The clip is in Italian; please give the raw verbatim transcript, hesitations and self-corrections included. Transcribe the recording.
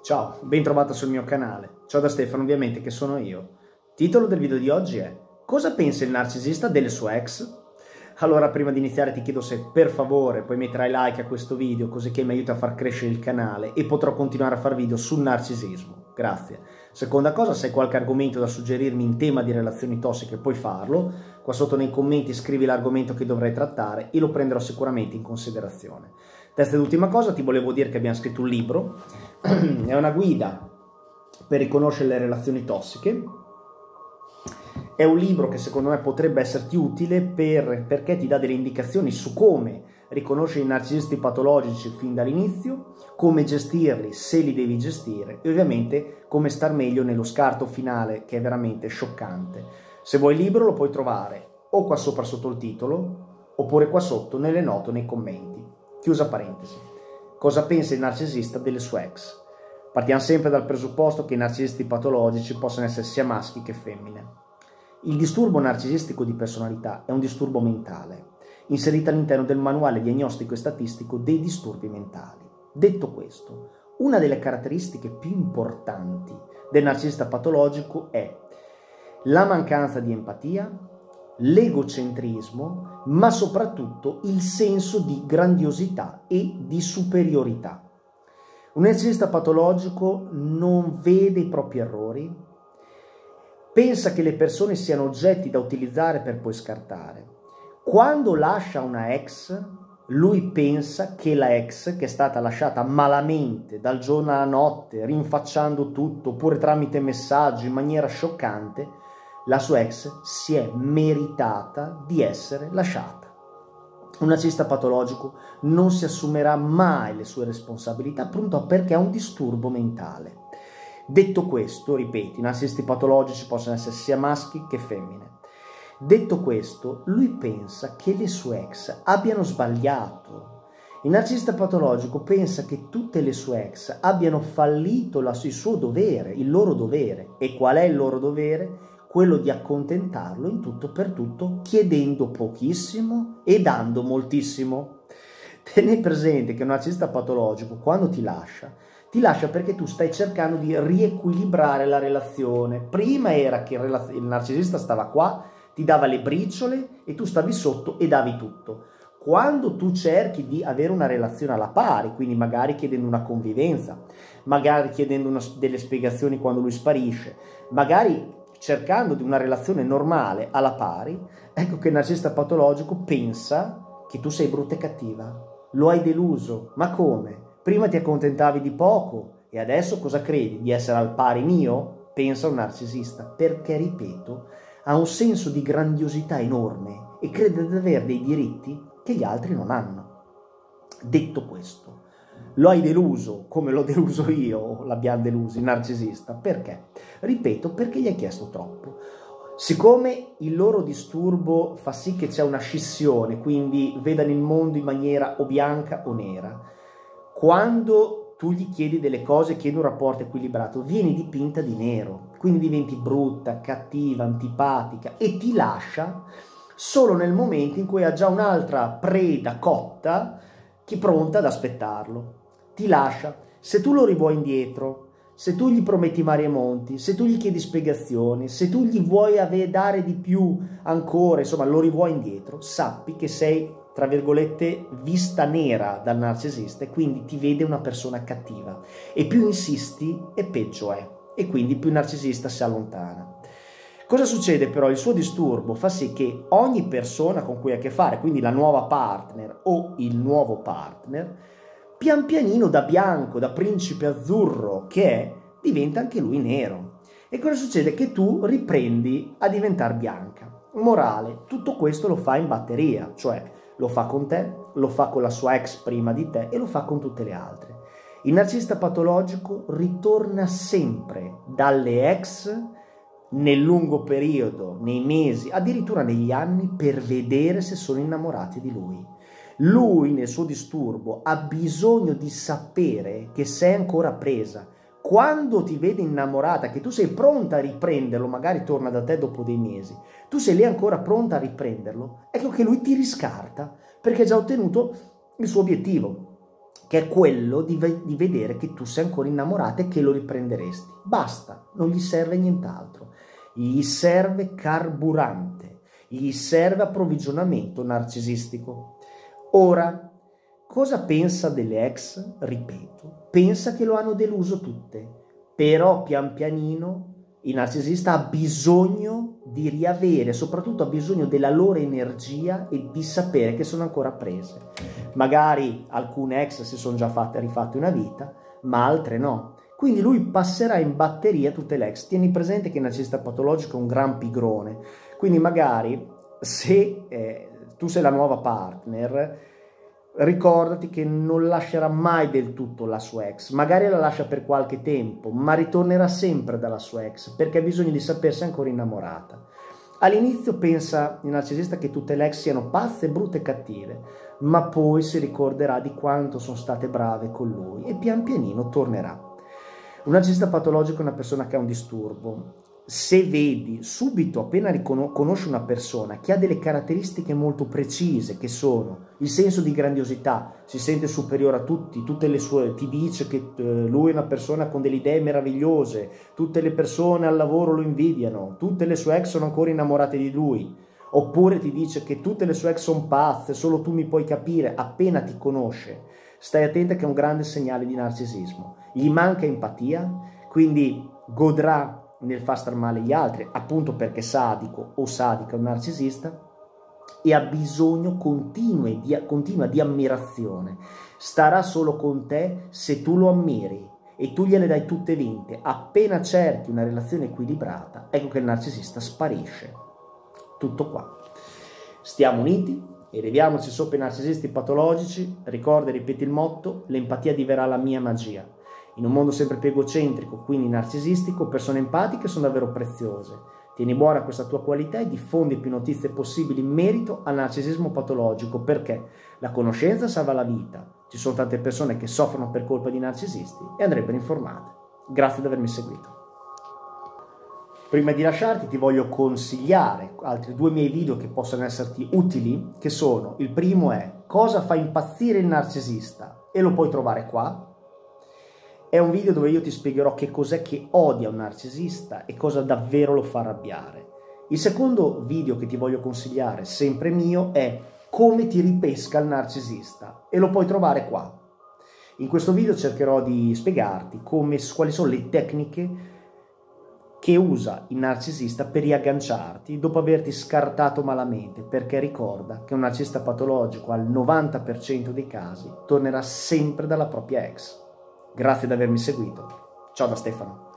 Ciao, ben trovata sul mio canale. Ciao da Stefano, ovviamente, che sono io. Titolo del video di oggi è: cosa pensa il narcisista delle sue ex? Allora, prima di iniziare ti chiedo se per favore puoi mettere like a questo video, così che mi aiuta a far crescere il canale e potrò continuare a fare video sul narcisismo. Grazie. Seconda cosa, se hai qualche argomento da suggerirmi in tema di relazioni tossiche puoi farlo. Qua sotto nei commenti scrivi l'argomento che dovrei trattare e lo prenderò sicuramente in considerazione. Terza ed ultima cosa, ti volevo dire che abbiamo scritto un libro. È una guida per riconoscere le relazioni tossiche. È un libro che secondo me potrebbe esserti utile per, perché ti dà delle indicazioni su come riconoscere i narcisisti patologici fin dall'inizio, come gestirli se li devi gestire e ovviamente come star meglio nello scarto finale, che è veramente scioccante. Se vuoi il libro lo puoi trovare o qua sopra sotto il titolo oppure qua sotto nelle note o nei commenti. Chiusa parentesi. Cosa pensa il narcisista delle sue ex? Partiamo sempre dal presupposto che i narcisisti patologici possono essere sia maschi che femmine. Il disturbo narcisistico di personalità è un disturbo mentale, inserito all'interno del manuale diagnostico e statistico dei disturbi mentali. Detto questo, una delle caratteristiche più importanti del narcisista patologico è la mancanza di empatia, l'egocentrismo, ma soprattutto il senso di grandiosità e di superiorità. Un narcisista patologico non vede i propri errori, pensa che le persone siano oggetti da utilizzare per poi scartare. Quando lascia una ex, lui pensa che la ex, che è stata lasciata malamente dal giorno alla notte, rinfacciando tutto, oppure tramite messaggi in maniera scioccante, la sua ex si è meritata di essere lasciata. Un narcisista patologico non si assumerà mai le sue responsabilità, appunto perché ha un disturbo mentale. Detto questo, ripeto, i narcisisti patologici possono essere sia maschi che femmine. Detto questo, lui pensa che le sue ex abbiano sbagliato. Il narcisista patologico pensa che tutte le sue ex abbiano fallito la, il suo dovere, il loro dovere. E qual è il loro dovere? Quello di accontentarlo in tutto per tutto, chiedendo pochissimo e dando moltissimo. Tenei presente che un narcisista patologico, quando ti lascia, ti lascia perché tu stai cercando di riequilibrare la relazione. Prima era che il narcisista stava qua, ti dava le briciole e tu stavi sotto e davi tutto. Quando tu cerchi di avere una relazione alla pari, quindi magari chiedendo una convivenza, magari chiedendo una, delle spiegazioni quando lui sparisce, magari cercando di una relazione normale alla pari, ecco che il narcisista patologico pensa che tu sei brutta e cattiva. Lo hai deluso. Ma come? Prima ti accontentavi di poco e adesso cosa credi? Di essere al pari mio? Pensa un narcisista, perché, ripeto, ha un senso di grandiosità enorme e crede di avere dei diritti che gli altri non hanno. Detto questo, lo hai deluso come l'ho deluso io, l'abbiamo deluso il narcisista. Perché? Ripeto, perché gli hai chiesto troppo. Siccome il loro disturbo fa sì che c'è una scissione, quindi vedano il mondo in maniera o bianca o nera, quando tu gli chiedi delle cose, chiedi un rapporto equilibrato, vieni dipinta di nero, quindi diventi brutta, cattiva, antipatica e ti lascia solo nel momento in cui ha già un'altra preda cotta che è pronta ad aspettarlo. Ti lascia. Se tu lo rivuoi indietro, se tu gli prometti mari e monti, se tu gli chiedi spiegazioni, se tu gli vuoi dare di più ancora, insomma lo rivuoi indietro, sappi che sei, tra virgolette, vista nera dal narcisista e quindi ti vede una persona cattiva. E più insisti e peggio è. E quindi più il narcisista si allontana. Cosa succede però? Il suo disturbo fa sì che ogni persona con cui ha a che fare, quindi la nuova partner o il nuovo partner, pian pianino da bianco, da principe azzurro che è, diventa anche lui nero. E cosa succede? Che tu riprendi a diventare bianca. Morale, tutto questo lo fa in batteria, cioè lo fa con te, lo fa con la sua ex prima di te e lo fa con tutte le altre. Il narcisista patologico ritorna sempre dalle ex nel lungo periodo, nei mesi, addirittura negli anni, per vedere se sono innamorati di lui. Lui, nel suo disturbo, ha bisogno di sapere che sei ancora presa. Quando ti vede innamorata, che tu sei pronta a riprenderlo, magari torna da te dopo dei mesi, tu sei lì ancora pronta a riprenderlo, ecco che lui ti riscarta, perché ha già ottenuto il suo obiettivo. che è quello di, ve di vedere che tu sei ancora innamorata e che lo riprenderesti. Basta, non gli serve nient'altro. Gli serve carburante, gli serve approvvigionamento narcisistico. Ora, cosa pensa delle ex? Ripeto, pensa che lo hanno deluso tutte, però pian pianino il narcisista ha bisogno di riavere, soprattutto ha bisogno della loro energia e di sapere che sono ancora prese. Magari alcune ex si sono già fatte rifatte una vita, ma altre no. Quindi lui passerà in batteria tutte le ex. Tieni presente che il narcisista patologico è un gran pigrone, quindi magari se eh, tu sei la nuova partner, ricordati che non lascerà mai del tutto la sua ex, magari la lascia per qualche tempo, ma ritornerà sempre dalla sua ex perché ha bisogno di sapersi ancora innamorata. All'inizio pensa il narcisista che tutte le ex siano pazze, brutte e cattive, ma poi si ricorderà di quanto sono state brave con lui e pian pianino tornerà. Un narcisista patologico è una persona che ha un disturbo. Se vedi subito, appena conosci una persona che ha delle caratteristiche molto precise, che sono il senso di grandiosità, si sente superiore a tutti, tutte le sue, ti dice che eh, lui è una persona con delle idee meravigliose, tutte le persone al lavoro lo invidiano, tutte le sue ex sono ancora innamorate di lui, oppure ti dice che tutte le sue ex sono pazze, solo tu mi puoi capire, appena ti conosce, stai attenta che è un grande segnale di narcisismo. Gli manca empatia, quindi godrà nel far star male gli altri, appunto perché sadico o sadica, un narcisista, e ha bisogno continuo di, continua di ammirazione. Starà solo con te se tu lo ammiri e tu gliele dai tutte vinte. Appena cerchi una relazione equilibrata, ecco che il narcisista sparisce. Tutto qua. Stiamo uniti, eleviamoci sopra i narcisisti patologici. Ricorda e ripeti il motto: l'empatia diverrà la mia magia. In un mondo sempre più egocentrico, quindi narcisistico, persone empatiche sono davvero preziose. Tieni buona questa tua qualità e diffondi più notizie possibili in merito al narcisismo patologico, perché la conoscenza salva la vita. Ci sono tante persone che soffrono per colpa di narcisisti e andrebbero informate. Grazie di avermi seguito. Prima di lasciarti ti voglio consigliare altri due miei video che possono esserti utili, che sono: il primo è Cosa fa impazzire il narcisista, e lo puoi trovare qua. È un video dove io ti spiegherò che cos'è che odia un narcisista e cosa davvero lo fa arrabbiare. Il secondo video che ti voglio consigliare, sempre mio, è Come ti ripesca il narcisista, e lo puoi trovare qua. In questo video cercherò di spiegarti come, quali sono le tecniche che usa il narcisista per riagganciarti dopo averti scartato malamente, perché ricorda che un narcisista patologico al novanta per cento dei casi tornerà sempre dalla propria ex. Grazie di avermi seguito. Ciao da Stefano.